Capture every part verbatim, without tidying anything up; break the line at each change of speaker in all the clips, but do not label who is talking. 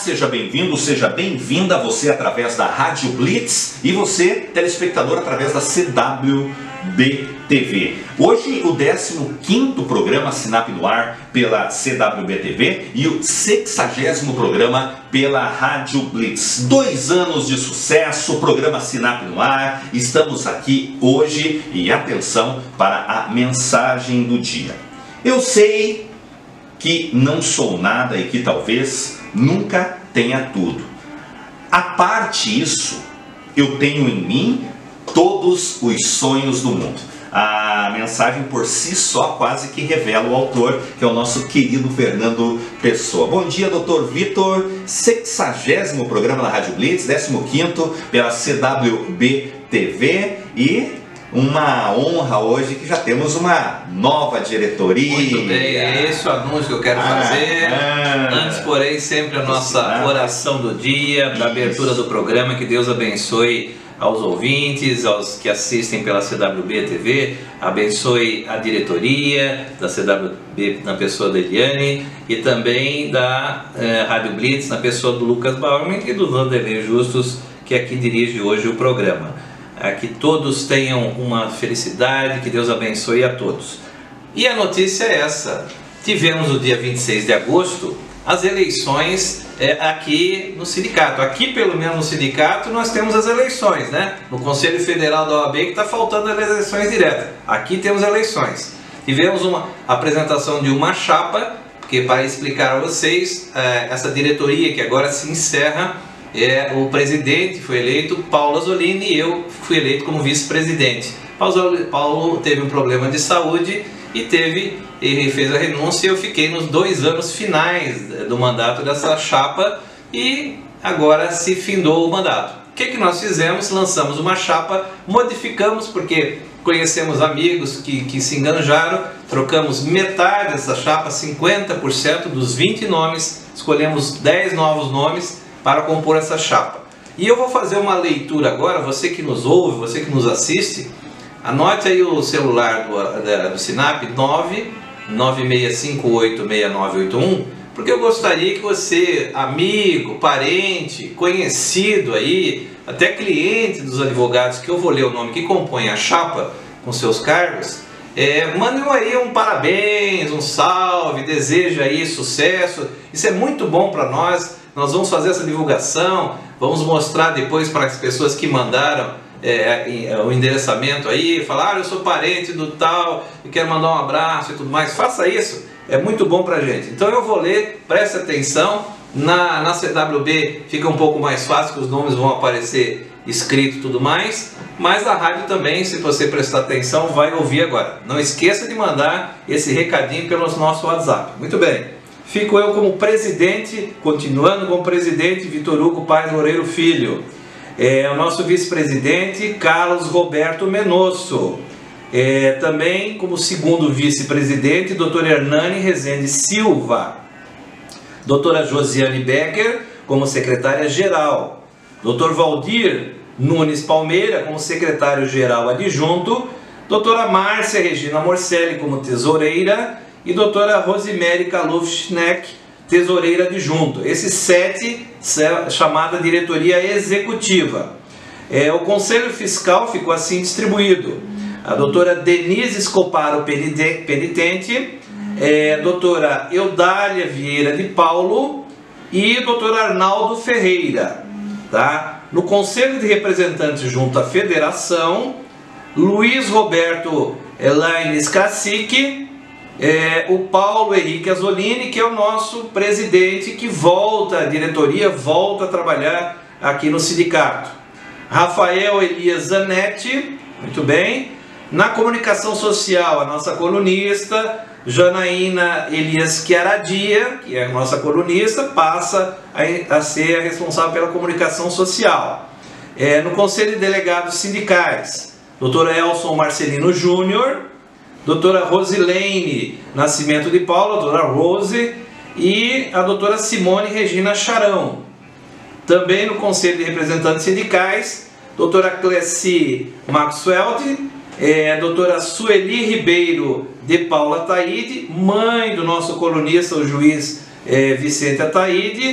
seja bem-vindo, seja bem-vinda, você através da Rádio Blitz e você, telespectador, através da C W B T V. Hoje o décimo quinto programa Sinap no Ar pela C W B T V e o sexagésimo programa pela Rádio Blitz. Dois anos de sucesso, programa Sinap no Ar, estamos aqui hoje e atenção para a mensagem do dia. Eu sei que não sou nada e que talvez nunca tenha tudo. A parte isso, eu tenho em mim todos os sonhos do mundo. A mensagem por si só quase que revela o autor, que é o nosso querido Fernando Pessoa. Bom dia, doutor Vitor. sexagésimo programa da Rádio Blitz, décimo quinto pela C W B T V e uma honra hoje que já temos uma nova diretoria.
Muito bem, é esse o anúncio que eu quero
ah,
fazer.
Ah,
Antes, porém, sempre a nossa oração do dia, da abertura do programa. Que Deus abençoe aos ouvintes, aos que assistem pela C W B T V, abençoe a diretoria da C W B na pessoa da Eliane e também da eh, Rádio Blitz na pessoa do Lucas Bauerman e do Vanderlei Justus, que aqui dirige hoje o programa. Que todos tenham uma felicidade, que Deus abençoe a todos. E a notícia é essa: tivemos no dia vinte e seis de agosto as eleições é, aqui no sindicato. Aqui, pelo menos no sindicato, nós temos as eleições, né? No Conselho Federal da O A B que está faltando as eleições diretas. Aqui temos eleições. Tivemos uma apresentação de uma chapa, que para explicar a vocês, é, essa diretoria que agora se encerra, é, o presidente foi eleito, Paulo Azzolini, e eu fui eleito como vice-presidente. Paulo teve um problema de saúde e teve, ele fez a renúncia e eu fiquei nos dois anos finais do mandato dessa chapa e agora se findou o mandato. O que, que nós fizemos? Lançamos uma chapa, modificamos porque conhecemos amigos que, que se enganjaram, trocamos metade dessa chapa, cinquenta por cento dos vinte nomes, escolhemos dez novos nomes para compor essa chapa. E eu vou fazer uma leitura agora, você que nos ouve, você que nos assiste, anote aí o celular do, do Sinap, nove nove seis cinco oito seis nove oito um, porque eu gostaria que você, amigo, parente, conhecido aí, até cliente dos advogados, que eu vou ler o nome que compõe a chapa com seus cargos, é, mandem aí um parabéns, um salve, deseja aí sucesso. Isso é muito bom para nós. Nós vamos fazer essa divulgação, vamos mostrar depois para as pessoas que mandaram é, o endereçamento aí, falar, ah, eu sou parente do tal, e quero mandar um abraço e tudo mais. Faça isso, é muito bom para a gente. Então eu vou ler, preste atenção, na, na C W B fica um pouco mais fácil, que os nomes vão aparecer escrito e tudo mais, mas a rádio também, se você prestar atenção, vai ouvir agora. Não esqueça de mandar esse recadinho pelo nosso WhatsApp. Muito bem. Fico eu como presidente, continuando como presidente, Vitor Hugo Paes Loureiro Filho. É, o nosso vice-presidente, Carlos Roberto Menosso. É, também como segundo vice-presidente, doutor Hernani Rezende Silva. Doutora Josiane Becker como secretária-geral. doutor Valdir Nunes Palmeira como secretário-geral adjunto. Doutora Márcia Regina Morcelli como tesoureira. E doutora Rosemary Kalufschneck, tesoureira adjunto. Esses sete, chamada diretoria executiva. É, o Conselho Fiscal ficou assim distribuído: a doutora Denise Scoparo Penitente, é, doutora Eudália Vieira de Paulo e doutor Arnaldo Ferreira. Tá? No Conselho de Representantes junto à Federação, Luiz Roberto Elaines Cacique, É, o Paulo Henrique Azzolini, que é o nosso presidente, que volta, a diretoria volta a trabalhar aqui no sindicato. Rafael Elias Zanetti, muito bem. Na comunicação social, a nossa colunista, Janaína Elias Chiaradia, que é a nossa colunista, passa a, a ser a responsável pela comunicação social. É, no Conselho de Delegados Sindicais, doutor Elson Marcelino Júnior, doutora Rosilene Nascimento de Paula, doutora Rose, e a doutora Simone Regina Charão. Também no Conselho de Representantes Sindicais, doutora Cleci Maxwell, é, doutora Sueli Ribeiro de Paula Taide, mãe do nosso colunista, o juiz é, Vicente Ataíde,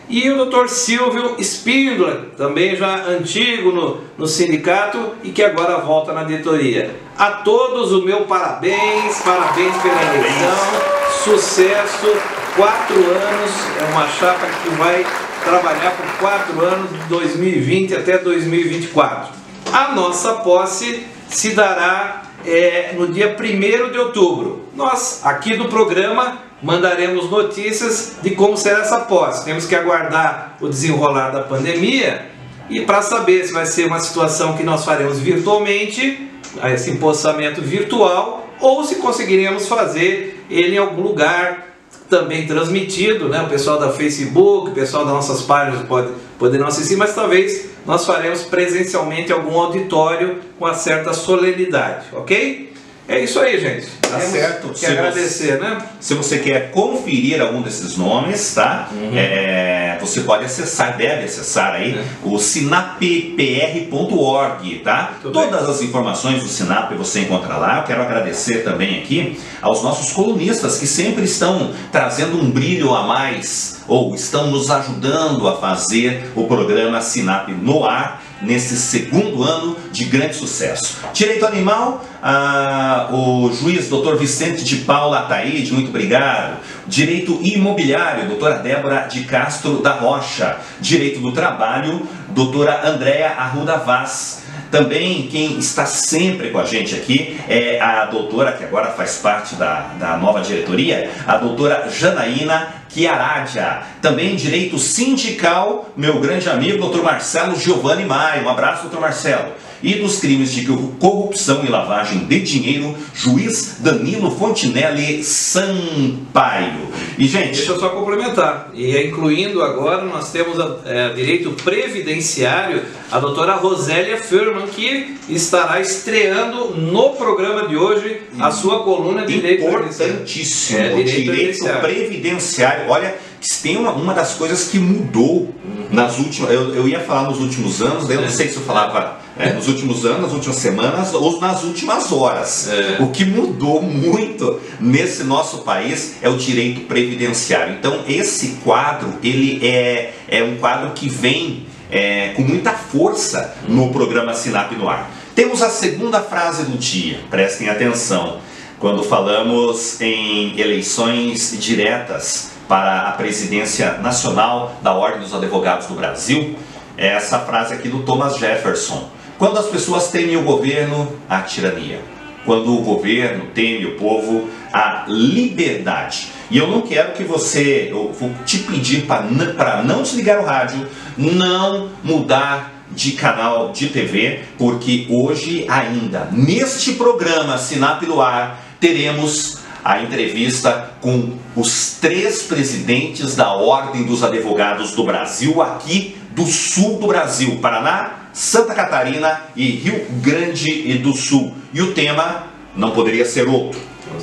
E o doutor Silvio Espíndola, também já antigo no, no sindicato e que agora volta na diretoria. A todos o meu parabéns, parabéns pela eleição, sucesso, quatro anos, é uma chapa que vai trabalhar por quatro anos, de dois mil e vinte até dois mil e vinte e quatro. A nossa posse se dará é, no dia primeiro de outubro. Nós, aqui do programa, mandaremos notícias de como será essa posse. Temos que aguardar o desenrolar da pandemia e para saber se vai ser uma situação que nós faremos virtualmente, esse empossamento virtual, ou se conseguiremos fazer ele em algum lugar também transmitido, né? O pessoal da Facebook, o pessoal das nossas páginas pode, poderão assistir, mas talvez nós faremos presencialmente algum auditório com uma certa solenidade, ok? É isso aí, gente.
Tá certo.
Que agradecer,
você,
né?
Se você quer conferir algum desses nomes, tá? Uhum. É, você pode acessar, deve acessar aí é. o sinap p r ponto org, tá? Tudo Todas bem. as informações do Sinap você encontra lá. Eu quero agradecer também aqui aos nossos colunistas que sempre estão trazendo um brilho a mais ou estão nos ajudando a fazer o programa Sinap no ar nesse segundo ano de grande sucesso. Direito Animal, ah, o juiz doutor Vicente de Paula Ataíde, muito obrigado. Direito Imobiliário, doutora Débora de Castro da Rocha. Direito do Trabalho, doutora Andréa Arruda Vaz. Também quem está sempre com a gente aqui é a doutora, que agora faz parte da, da nova diretoria, a doutora Janaína Chiaradia. Também direito sindical, meu grande amigo, doutor Marcelo Giovanni Maia. Um abraço, doutor Marcelo. E dos crimes de corrupção e lavagem de dinheiro, juiz Danilo Fontinelli Sampaio. E, gente...
Deixa eu só complementar. E incluindo agora, nós temos a, é, direito previdenciário, a doutora Rosélia Firman, que estará estreando no programa de hoje a sua coluna de direito previdenciário.
Importantíssimo. É, direito, direito previdenciário. previdenciário. Olha, tem uma, uma das coisas que mudou nas últimas... Eu, eu ia falar nos últimos anos, daí eu não sei se eu falava... É, nos últimos anos, nas últimas semanas ou nas últimas horas. É. O que mudou muito nesse nosso país é o direito previdenciário. Então esse quadro, ele é, é um quadro que vem é, com muita força no programa Sinap no Ar. Temos a segunda frase do dia, prestem atenção, quando falamos em eleições diretas para a presidência nacional da Ordem dos Advogados do Brasil, é essa frase aqui do Thomas Jefferson. Quando as pessoas temem o governo, a tirania. Quando o governo teme o povo, a liberdade. E eu não quero que você, eu vou te pedir para não desligar o rádio, não mudar de canal de T V, porque hoje ainda, neste programa Sinap no Ar, teremos a entrevista com os três presidentes da Ordem dos Advogados do Brasil, aqui do sul do Brasil, Paraná, Santa Catarina e Rio Grande do Sul. E o tema não poderia ser outro: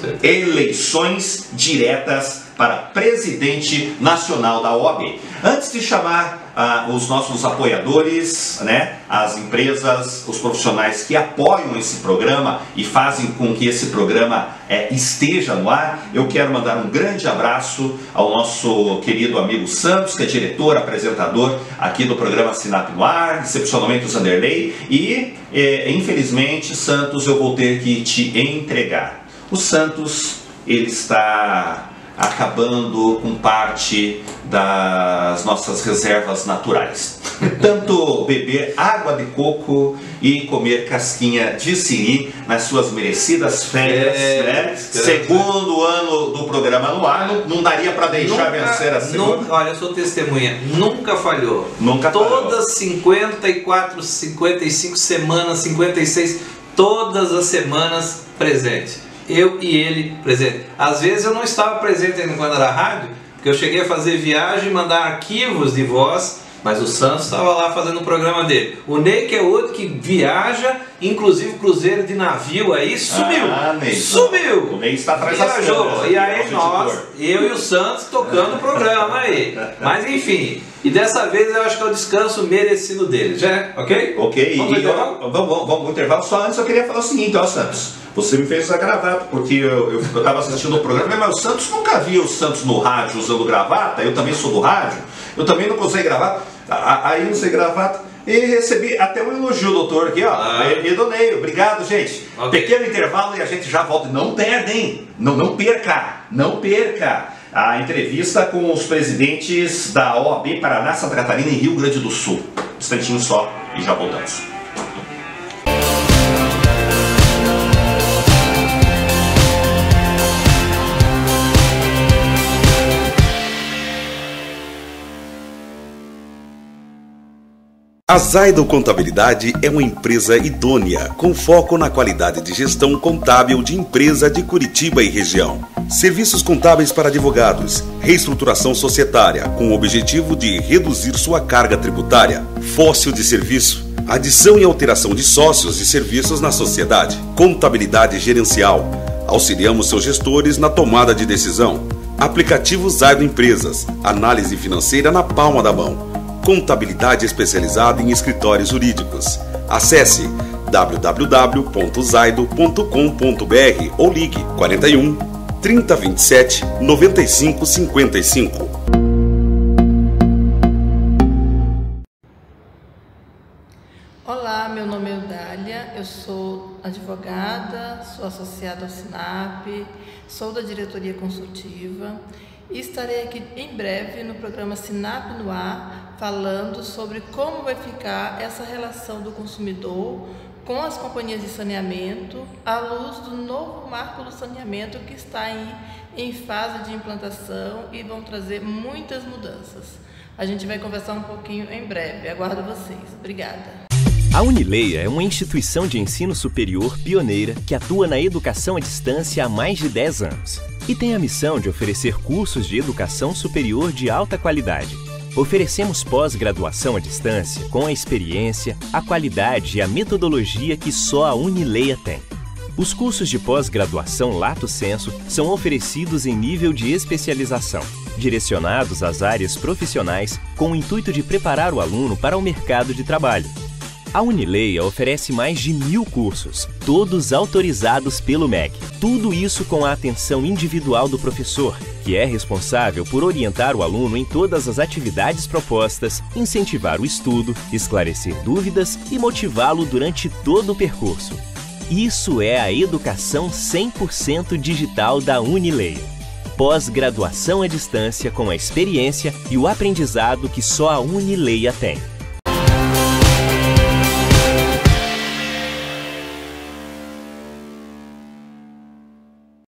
eleições diretas para presidente nacional da O A B. Antes de chamar ah, os nossos apoiadores, né, as empresas, os profissionais que apoiam esse programa e fazem com que esse programa é, esteja no ar, eu quero mandar um grande abraço ao nosso querido amigo Santos, que é diretor, apresentador aqui do programa Sinap no Ar, excepcionalmente o Zanderlei, e é, infelizmente, Santos, eu vou ter que te entregar. O Santos, ele está acabando com parte das nossas reservas naturais. Tanto beber água de coco e comer casquinha de siri nas suas merecidas férias, é, né? Segundo ano do programa no ar, não, não daria para deixar nunca, vencer a segunda.
Nunca, olha, eu sou testemunha, nunca falhou.
Nunca
Todas
falhou.
cinquenta e quatro, cinquenta e cinco semanas, cinquenta e seis, todas as semanas presente. Eu e ele presente. Às vezes eu não estava presente ainda quando era rádio, porque eu cheguei a fazer viagem, mandar arquivos de voz, mas o Santos estava lá fazendo o programa dele. O Ney, que é outro que viaja inclusive o cruzeiro de navio aí sumiu.
Ah, Ney,
sumiu.
O Ney está atrás das câmeras.
E aí nós, eu e o Santos tocando o programa aí. Mas enfim, e dessa vez eu acho que é o descanso merecido deles, já? Ok?
Ok,
vamos,
e eu, vamos, vamos, vamos pro intervalo. Só antes eu queria falar o seguinte, ó Santos, você me fez usar gravata, porque eu estava assistindo o programa, mas o Santos nunca via o Santos no rádio usando gravata, eu também sou do rádio, eu também nunca usei gravata, aí não usei gravata, e recebi até um elogio, doutor, aqui, ó, ah. e, e donei, obrigado, gente. Okay. Pequeno intervalo e a gente já volta. Não perdem, não, não perca, não perca a entrevista com os presidentes da O A B Paraná, Santa Catarina e Rio Grande do Sul. Um instantinho só e já voltamos.
A Zaido Contabilidade é uma empresa idônea, com foco na qualidade de gestão contábil de empresa de Curitiba e região. Serviços contábeis para advogados, reestruturação societária, com o objetivo de reduzir sua carga tributária, fóssil de serviço, adição e alteração de sócios e serviços na sociedade, contabilidade gerencial. Auxiliamos seus gestores na tomada de decisão. Aplicativo Zaido Empresas, análise financeira na palma da mão. Contabilidade especializada em escritórios jurídicos. Acesse w w w ponto zaido ponto com ponto b r ou ligue quarenta e um, trinta, vinte e sete, noventa e cinco, cinquenta e cinco.
Olá, meu nome é Eudália, eu sou advogada, sou associada ao SINAP, sou da diretoria consultiva e estarei aqui em breve no programa SINAP no Ar, falando sobre como vai ficar essa relação do consumidor com as companhias de saneamento à luz do novo marco do saneamento que está aí em fase de implantação e vão trazer muitas mudanças. A gente vai conversar um pouquinho em breve. Aguardo vocês. Obrigada.
A Unileia é uma instituição de ensino superior pioneira que atua na educação à distância há mais de dez anos e tem a missão de oferecer cursos de educação superior de alta qualidade. Oferecemos pós-graduação à distância com a experiência, a qualidade e a metodologia que só a Unileia tem. Os cursos de pós-graduação Lato Sensu são oferecidos em nível de especialização, direcionados às áreas profissionais com o intuito de preparar o aluno para o mercado de trabalho. A Unileia oferece mais de mil cursos, todos autorizados pelo M E C. Tudo isso com a atenção individual do professor, que é responsável por orientar o aluno em todas as atividades propostas, incentivar o estudo, esclarecer dúvidas e motivá-lo durante todo o percurso. Isso é a educação cem por cento digital da Unileia. Pós-graduação à distância com a experiência e o aprendizado que só a Unileia tem.